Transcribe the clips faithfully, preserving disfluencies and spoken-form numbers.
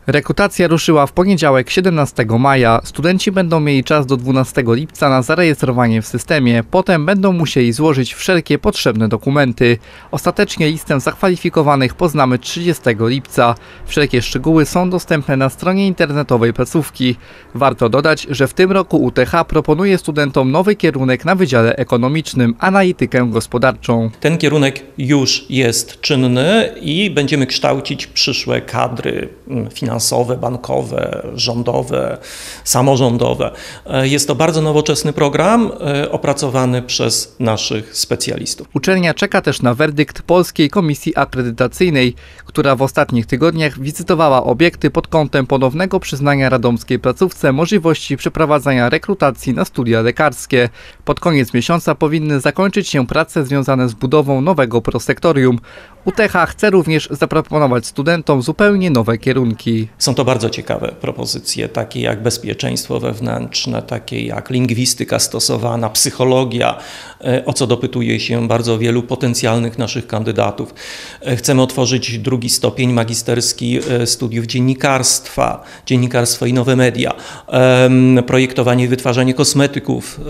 Rekrutacja ruszyła w poniedziałek siedemnastego maja. Studenci będą mieli czas do dwunastego lipca na zarejestrowanie w systemie. Potem będą musieli złożyć wszelkie potrzebne dokumenty. Ostatecznie listę zakwalifikowanych poznamy trzydziestego lipca. Wszelkie szczegóły są dostępne na stronie internetowej placówki. Warto dodać, że w tym roku U T H proponuje studentom nowy kierunek na Wydziale Ekonomicznym – analitykę gospodarczą. Ten kierunek już jest czynny i będziemy kształcić przyszłe kadry finansowe. finansowe, bankowe, rządowe, samorządowe. Jest to bardzo nowoczesny program opracowany przez naszych specjalistów. Uczelnia czeka też na werdykt Polskiej Komisji Akredytacyjnej, która w ostatnich tygodniach wizytowała obiekty pod kątem ponownego przyznania radomskiej placówce możliwości przeprowadzania rekrutacji na studia lekarskie. Pod koniec miesiąca powinny zakończyć się prace związane z budową nowego prosektorium. U T H chce również zaproponować studentom zupełnie nowe kierunki. Są to bardzo ciekawe propozycje, takie jak bezpieczeństwo wewnętrzne, takie jak lingwistyka stosowana, psychologia, o co dopytuje się bardzo wielu potencjalnych naszych kandydatów. Chcemy otworzyć drugi stopień magisterski studiów dziennikarstwa, dziennikarstwo i nowe media, projektowanie i wytwarzanie kosmetyków.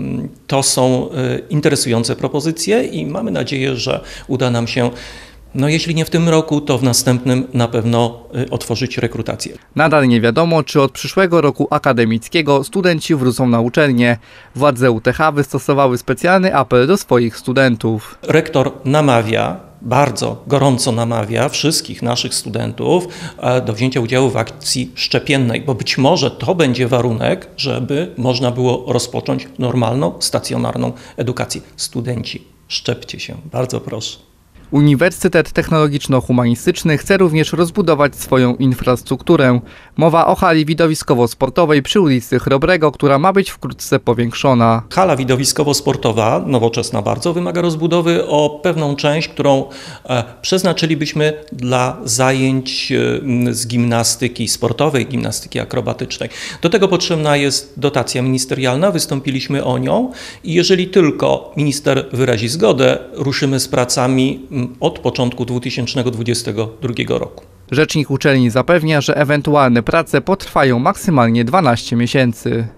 To są interesujące propozycje i mamy nadzieję, że uda nam się, no jeśli nie w tym roku, to w następnym na pewno otworzyć rekrutację. Nadal nie wiadomo, czy od przyszłego roku akademickiego studenci wrócą na uczelnię. Władze U T H wystosowały specjalny apel do swoich studentów. Rektor namawia, bardzo gorąco namawia wszystkich naszych studentów do wzięcia udziału w akcji szczepiennej, bo być może to będzie warunek, żeby można było rozpocząć normalną, stacjonarną edukację. Studenci, szczepcie się, bardzo proszę. Uniwersytet Technologiczno-Humanistyczny chce również rozbudować swoją infrastrukturę. Mowa o hali widowiskowo-sportowej przy ulicy Chrobrego, która ma być wkrótce powiększona. Hala widowiskowo-sportowa, nowoczesna bardzo, wymaga rozbudowy o pewną część, którą e, przeznaczylibyśmy dla zajęć e, z gimnastyki sportowej, gimnastyki akrobatycznej. Do tego potrzebna jest dotacja ministerialna, wystąpiliśmy o nią i jeżeli tylko minister wyrazi zgodę, ruszymy z pracami od początku dwa tysiące dwudziestego drugiego roku. Rzecznik uczelni zapewnia, że ewentualne prace potrwają maksymalnie dwanaście miesięcy.